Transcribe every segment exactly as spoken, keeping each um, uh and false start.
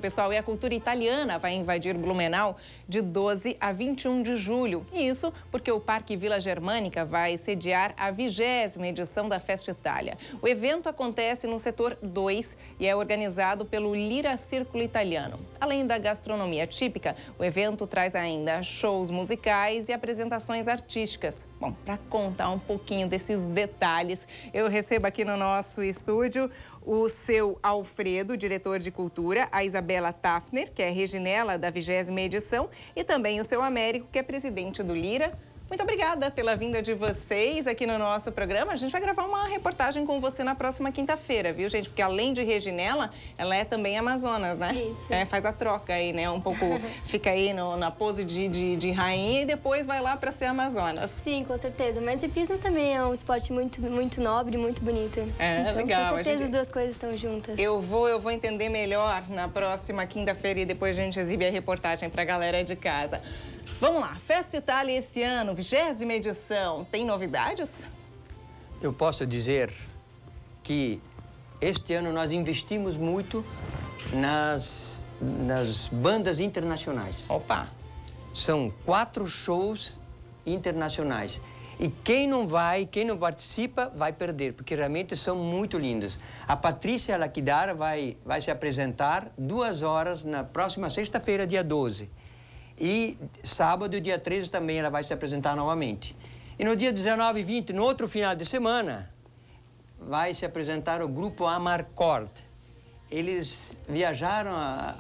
Pessoal, e a cultura italiana vai invadir Blumenau de doze a vinte e um de julho. E isso porque o Parque Vila Germânica vai sediar a vigésima edição da Festa Itália. O evento acontece no setor dois e é organizado pelo Lira Círculo Italiano. Além da gastronomia típica, o evento traz ainda shows musicais e apresentações artísticas. Bom, para contar um pouquinho desses detalhes, eu recebo aqui no nosso estúdio o seu Alfredo, diretor de cultura, a Isabela Tafner, que é reginela da vigésima edição, e também o seu Américo, que é presidente do Lira. Muito obrigada pela vinda de vocês aqui no nosso programa. A gente vai gravar uma reportagem com você na próxima quinta-feira, viu, gente? Porque além de reginela, ela é também Amazonas, né? Isso. É, faz a troca aí, né? Um pouco fica aí no, na pose de, de, de rainha e depois vai lá para ser Amazonas. Sim, com certeza. Mas o hipismo também é um esporte muito, muito nobre, muito bonito. É, então, legal. Com certeza gente... as duas coisas estão juntas. Eu vou, eu vou entender melhor na próxima quinta-feira e depois a gente exibe a reportagem para a galera de casa. Vamos lá, Festa Itália esse ano, vigésima edição, tem novidades? Eu posso dizer que este ano nós investimos muito nas, nas bandas internacionais. Opa! São quatro shows internacionais. E quem não vai, quem não participa, vai perder, porque realmente são muito lindos. A Patrícia Laquidara vai, vai se apresentar duas horas na próxima sexta-feira, dia doze. E sábado, dia treze, também ela vai se apresentar novamente. E no dia dezenove e vinte, no outro final de semana, vai se apresentar o grupo Amarcord. Eles viajaram a,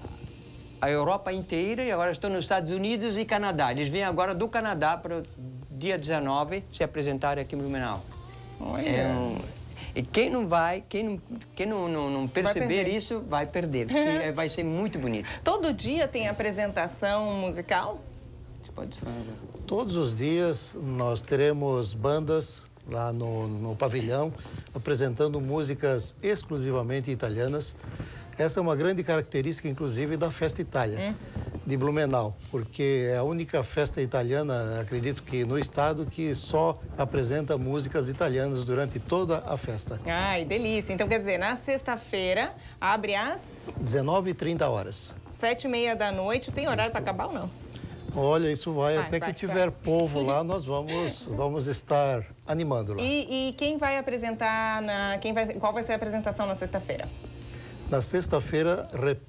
a Europa inteira e agora estão nos Estados Unidos e Canadá. Eles vêm agora do Canadá para o dia dezenove se apresentarem aqui em Blumenau. Olha. É um... E quem não vai, quem não, quem não, não, não perceber vai isso, vai perder, porque vai ser muito bonito. Todo dia tem apresentação musical? Você pode falar. Todos os dias nós teremos bandas lá no, no pavilhão, apresentando músicas exclusivamente italianas. Essa é uma grande característica, inclusive, da Festa Itália. Hum. De Blumenau, porque é a única festa italiana, acredito que no estado, que só apresenta músicas italianas durante toda a festa. Ai, delícia. Então, quer dizer, na sexta-feira, abre às... dezenove e trinta horas. Sete e meia da noite. Tem horário para acabar ou não? Olha, isso vai, vai até vai, que tiver vai. povo lá, nós vamos, vamos estar animando lá. E, e quem vai apresentar, na, quem vai, qual vai ser a apresentação na sexta-feira? Na sexta-feira,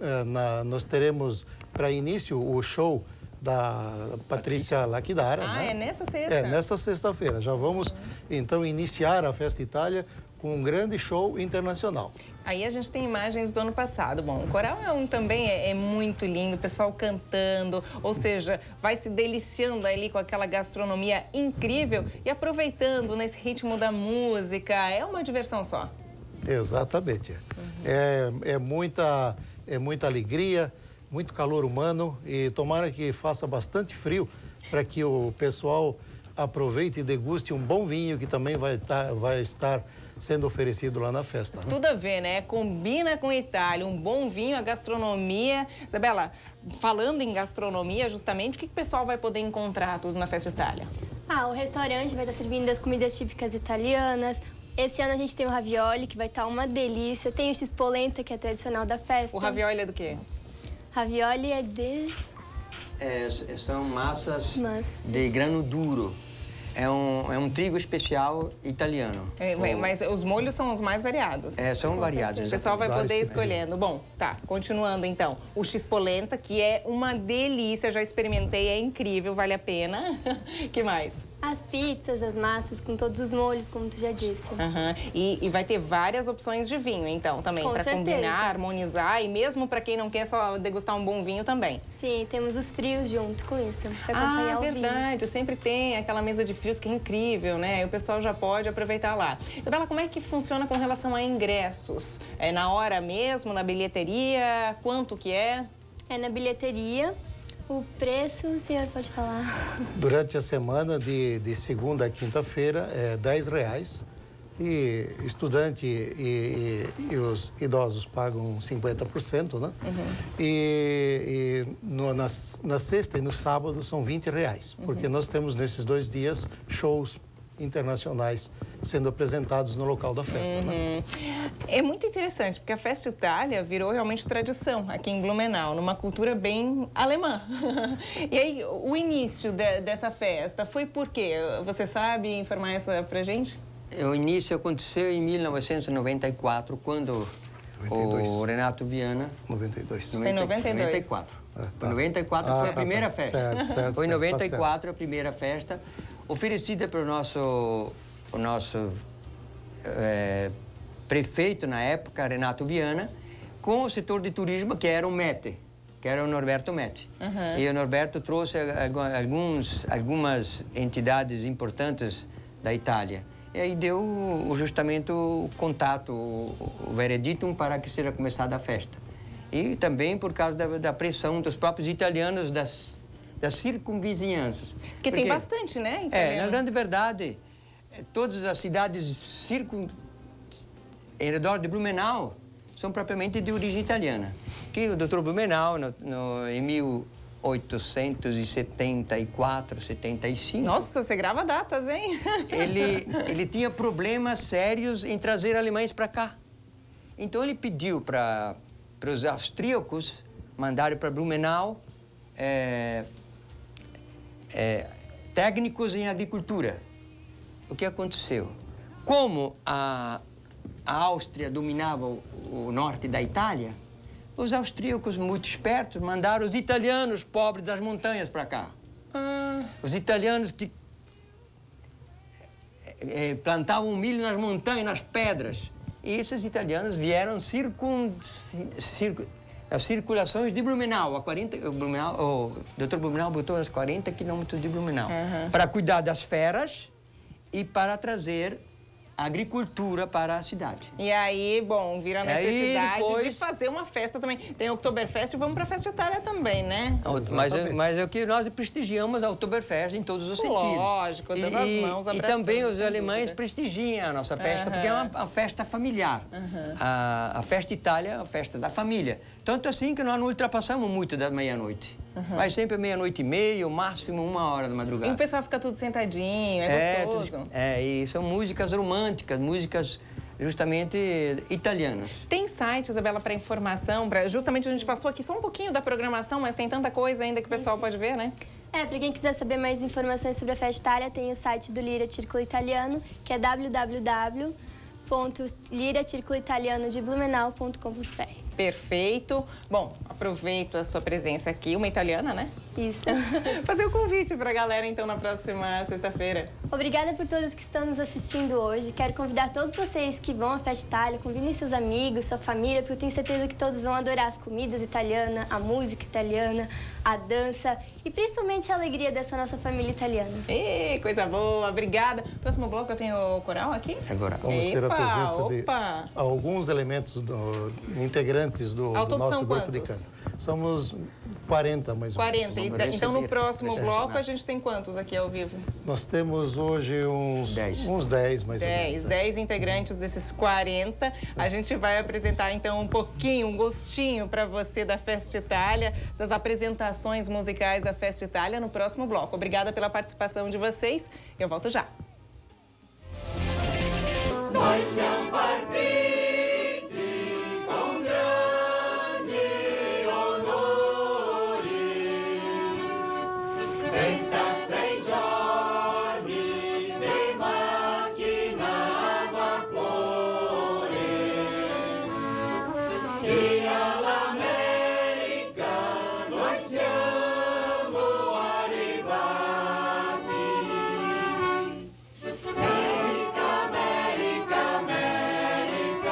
nós teremos para início o show da Patrícia Laquidara. Ah, né? é nessa sexta? É, nessa sexta-feira. Já vamos, uhum. então, iniciar a Festa Itália com um grande show internacional. Aí a gente tem imagens do ano passado. Bom, o coral é um, também é, é muito lindo, o pessoal cantando, ou seja, vai se deliciando ali com aquela gastronomia incrível e aproveitando nesse ritmo da música. É uma diversão só. Exatamente. Uhum. É, é, muita, é muita alegria, muito calor humano e tomara que faça bastante frio para que o pessoal aproveite e deguste um bom vinho que também vai, tá, vai estar sendo oferecido lá na festa. Né? Tudo a ver, né? Combina com Itália, um bom vinho, a gastronomia. Isabela, falando em gastronomia, justamente, o que o pessoal vai poder encontrar tudo na Festa Itália? Ah, o restaurante vai estar servindo as comidas típicas italianas. Esse ano a gente tem o ravioli, que vai estar uma delícia. Tem o x-polenta, que é tradicional da festa. O ravioli é do quê? Ravioli é de... É, são massas Massa. de grano duro. É um, é um trigo especial italiano. É, Ou... Mas os molhos são os mais variados. É, são variados. O pessoal vai poder Vários escolhendo. Bom, tá, continuando então. O x-polenta, que é uma delícia, já experimentei, é incrível, vale a pena. Que mais? As pizzas, as massas, com todos os molhos, como tu já disse. Uhum. E, e vai ter várias opções de vinho, então, também, para combinar, harmonizar. E mesmo para quem não quer só degustar um bom vinho também. Sim, temos os frios junto com isso, para acompanhar ah, o vinho. verdade. Sempre tem aquela mesa de frios que é incrível, né? E o pessoal já pode aproveitar lá. Isabela, como é que funciona com relação a ingressos? É na hora mesmo, na bilheteria? Quanto que é? É na bilheteria. O preço, o senhor pode falar? Durante a semana, de, de segunda a quinta-feira, é dez reais. E estudante e, e, e os idosos pagam cinquenta por cento, né? Uhum. E, e no, na, na sexta e no sábado são vinte reais. Porque uhum. nós temos nesses dois dias shows internacionais sendo apresentados no local da festa. Uhum. Né? É muito interessante, porque a Festa Itália virou realmente tradição aqui em Blumenau, numa cultura bem alemã. E aí, o início de, dessa festa foi por quê? Você sabe informar essa pra gente? O início aconteceu em mil novecentos e noventa e quatro, quando noventa e dois. O Renato Viana... noventa e dois. Foi em noventa e dois? noventa e quatro. Ah, tá. Foi noventa e quatro, ah, foi a tá, primeira tá. festa. Certo, certo, foi em certo, noventa e quatro tá a primeira festa, oferecida pelo nosso, o nosso é, prefeito na época, Renato Viana, com o setor de turismo, que era o Mete, que era o Norberto Mete. Uhum. E o Norberto trouxe alguns, algumas entidades importantes da Itália. E aí deu justamente o contato, o veredito para que seja começada a festa. E também por causa da, da pressão dos próprios italianos, das, das circunvizinhanças. Porque, Porque tem bastante, né, italiano? É, na grande verdade, todas as cidades circun... em redor de Blumenau são propriamente de origem italiana. Que o doutor Blumenau, no, no, em mil oitocentos e setenta e quatro, setenta e cinco... Nossa, você grava datas, hein? Ele, ele tinha problemas sérios em trazer alemães para cá. Então ele pediu para para os austríacos mandarem para Blumenau é, é, técnicos em agricultura. O que aconteceu? Como a, a Áustria dominava o, o norte da Itália, os austríacos, muito espertos, mandaram os italianos pobres das montanhas para cá. Ah. Os italianos que é, plantavam milho nas montanhas, nas pedras. E esses italianos vieram circun, cir, as circulações de Blumenau, a quarenta, o, Blumenau, o doutor Blumenau botou as quarenta quilômetros de Blumenau, uhum. para cuidar das feras e para trazer a agricultura para a cidade. E aí, bom, vira a necessidade depois... de fazer uma festa também. Tem o Oktoberfest e vamos para a Festa Itália também, né? Mas, mas é o que nós prestigiamos a Oktoberfest em todos os sentidos. Lógico, dando as mãos, abraçando. E também os alemães prestigiam a nossa festa, uhum. porque é uma, uma festa familiar. Uhum. A, a Festa Itália é a festa da família. Tanto assim que nós não ultrapassamos muito da meia-noite. Uhum. Mas sempre meia-noite e meia, o máximo uma hora da madrugada. E o pessoal fica tudo sentadinho, é, é gostoso. Tudo, é, e são músicas românticas, músicas justamente italianas. Tem site, Isabela, para informação? Pra, justamente a gente passou aqui só um pouquinho da programação, mas tem tanta coisa ainda que o pessoal pode ver, né? É, para quem quiser saber mais informações sobre a Festa Itália, tem o site do Lira Círculo Italiano, que é w w w ponto lira círculo italiano de blumenau ponto com ponto b r. Perfeito. Bom, aproveito a sua presença aqui, uma italiana, né? Isso. Fazer o convite para a galera, então, na próxima sexta-feira. Obrigada por todos que estão nos assistindo hoje. Quero convidar todos vocês que vão à Festa Itália, convidem seus amigos, sua família, porque eu tenho certeza que todos vão adorar as comidas italianas, a música italiana, a dança e principalmente a alegria dessa nossa família italiana. Ê, coisa boa, obrigada. Próximo bloco eu tenho o coral aqui? Agora. Vamos ter Epa, a presença opa. de alguns elementos do, integrantes do, do nosso grupo de canto. Somos quarenta, mais ou menos. quarenta. Então, no próximo bloco, a gente tem quantos aqui ao vivo? Nós temos hoje uns dez, uns dez mais ou menos. dez, dez integrantes desses quarenta. A gente vai apresentar, então, um pouquinho, um gostinho para você da Festa Itália, das apresentações musicais da Festa Itália no próximo bloco. Obrigada pela participação de vocês. Eu volto já. Nós siamo partiti. America, America, America.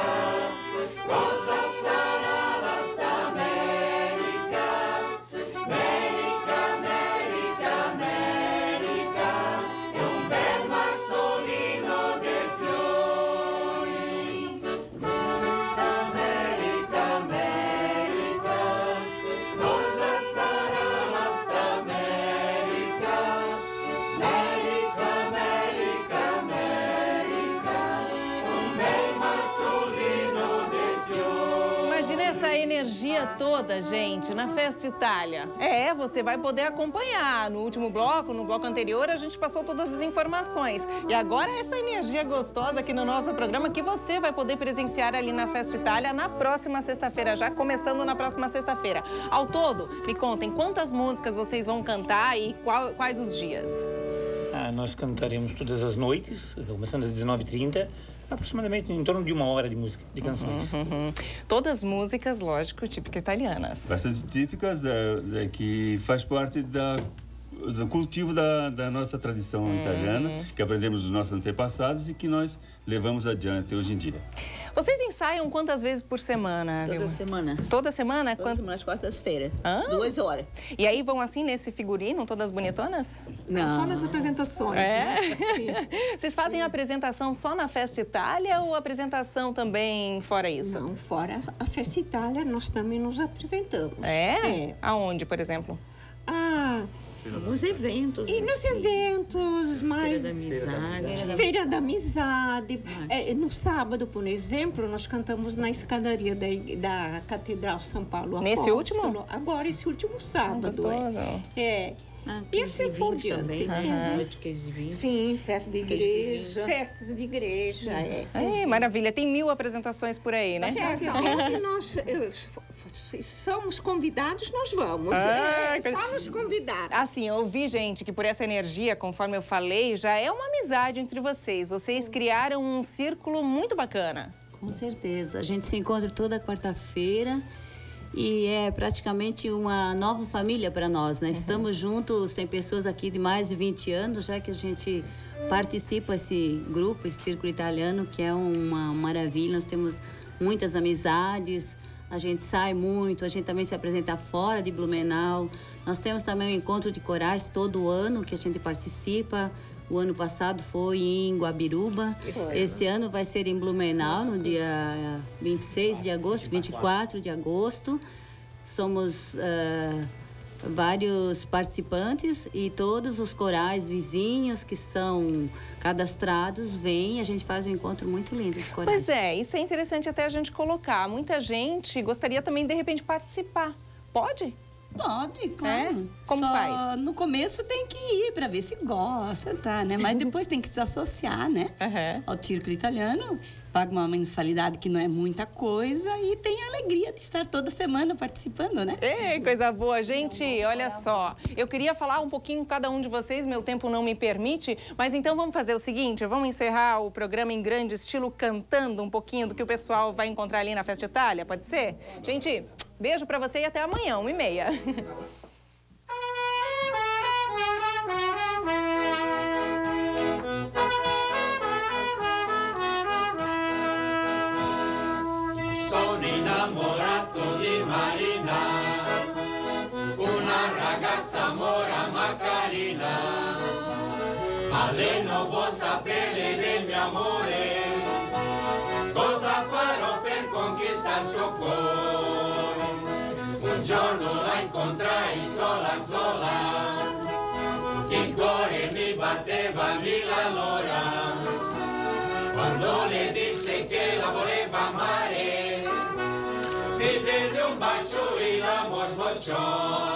energia toda, gente, na Festa Itália. É, você vai poder acompanhar. No último bloco, no bloco anterior, a gente passou todas as informações. E agora essa energia gostosa aqui no nosso programa que você vai poder presenciar ali na Festa Itália na próxima sexta-feira, já começando na próxima sexta-feira. Ao todo, me contem quantas músicas vocês vão cantar e qual, quais os dias? Ah, nós cantaremos todas as noites, começando às dezenove e trinta, aproximadamente em torno de uma hora de música, de canções. Uhum, uhum. Todas músicas, lógico, típicas italianas. Bastante típicas, da, da, que faz parte da, do cultivo da, da nossa tradição uhum. italiana, que aprendemos dos nossos antepassados e que nós levamos adiante hoje em dia. Vocês ensaiam quantas vezes por semana? Toda viu? semana. Toda semana? Toda Quant... semana, às quartas-feiras. Ah. Duas horas. E aí vão assim nesse figurino, todas bonitonas? Não. Só nas apresentações, é? né? Sim. Vocês fazem a apresentação só na Festa Itália ou apresentação também fora isso? Não, fora a Festa Itália, nós também nos apresentamos. É? É. Aonde, por exemplo? Ah... Nos eventos. E nos eventos, mais... Feira da Amizade. Feira da Amizade. É, no sábado, por exemplo, nós cantamos na escadaria da, da Catedral São Paulo Nesse Apóstolo. último? Agora, esse último sábado. Ah, é. é. Ah, e assim por diante. Também, né? Noite queijo de vinho. Sim, festa de igreja. De festas de igreja. É. É, maravilha. Tem mil apresentações por aí, né? Certo. Onde nós eu, somos convidados, nós vamos. Ah, é, só nos convidar. Assim, eu ouvi, gente, que por essa energia, conforme eu falei, já é uma amizade entre vocês. Vocês criaram um círculo muito bacana. Com certeza. A gente se encontra toda quarta-feira. E é praticamente uma nova família para nós, né? Uhum. Estamos juntos, tem pessoas aqui de mais de vinte anos, já que a gente participa desse grupo, esse círculo italiano, que é uma maravilha. Nós temos muitas amizades, a gente sai muito, a gente também se apresenta fora de Blumenau. Nós temos também um encontro de corais todo ano, que a gente participa. O ano passado foi em Guabiruba. Esse ano vai ser em Blumenau, no dia vinte e seis de agosto, vinte e quatro de agosto. Somos uh, vários participantes e todos os corais vizinhos que são cadastrados vêm. A gente faz um encontro muito lindo de corais. Pois é, isso é interessante até a gente colocar. Muita gente gostaria também, de repente, participar. Pode? Pode, claro. É? Como Só faz? No começo tem que ir para ver se gosta, tá, né? Mas depois tem que se associar, né? Uhum. Ao círculo italiano, paga uma mensalidade que não é muita coisa e tem a alegria de estar toda semana participando, né? Ei, coisa boa. Gente, olha só, eu queria falar um pouquinho com cada um de vocês, meu tempo não me permite, mas então vamos fazer o seguinte, vamos encerrar o programa em grande estilo cantando um pouquinho do que o pessoal vai encontrar ali na Festa Itália, pode ser? Gente, beijo pra você e até amanhã, uma e meia. Sono innamorato di Marina, una ragazza mora ma carina, ma lei non vuol sapere del mio amore, cosa farò per conquistar suo cuore? Un giorno la incontrai sola sola, il cuore mi batteva mille all'ora, quando le disse che la voleva amare, mi diede un bacio e l'amor sbocciò.